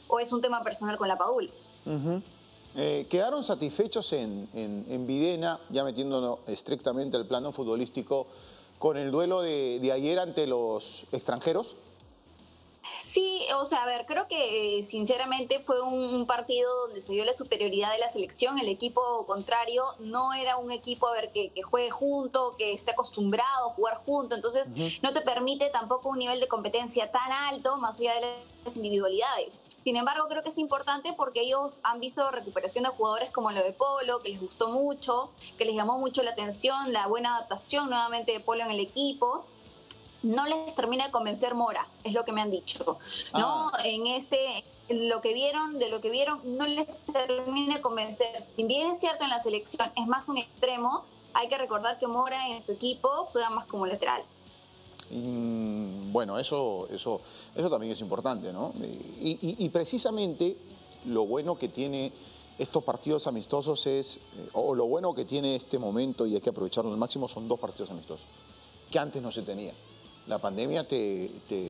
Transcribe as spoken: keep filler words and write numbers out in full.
o es un tema personal con la Padul. Uh-huh. eh, ¿Quedaron satisfechos en, en, en Videna, ya metiéndonos estrictamente al plano futbolístico, con el duelo de, de ayer ante los extranjeros? Sí, o sea, a ver, creo que sinceramente fue un partido donde se vio la superioridad de la selección. El equipo contrario no era un equipo, a ver, que, que juegue junto, que esté acostumbrado a jugar junto, entonces uh-huh. no te permite tampoco un nivel de competencia tan alto, más allá de las individualidades. Sin embargo, creo que es importante porque ellos han visto recuperación de jugadores como lo de Polo, que les gustó mucho, que les llamó mucho la atención, la buena adaptación nuevamente de Polo en el equipo. No les termina de convencer Mora, es lo que me han dicho, ¿no? Ah. En este, lo que vieron, de lo que vieron, no les termina de convencer. Si bien es cierto en la selección es más un extremo, hay que recordar que Mora en su equipo juega más como lateral. Mm, bueno, eso, eso, eso también es importante, ¿no? Y, y, y precisamente lo bueno que tiene estos partidos amistosos es, o lo bueno que tiene este momento, y hay que aprovecharlo al máximo, son dos partidos amistosos, que antes no se tenía. La pandemia te, te